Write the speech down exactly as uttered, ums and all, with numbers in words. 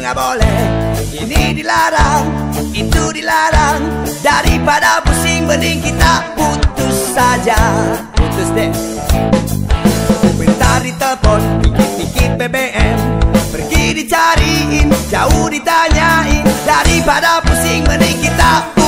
nggak boleh, ini dilarang, itu dilarang. Daripada pusing mending kita putus saja. Putus deh. Bentar ditelepon, dikit-dikit B B M, pergi dicariin, jauh ditanyain. Daripada pusing mending kita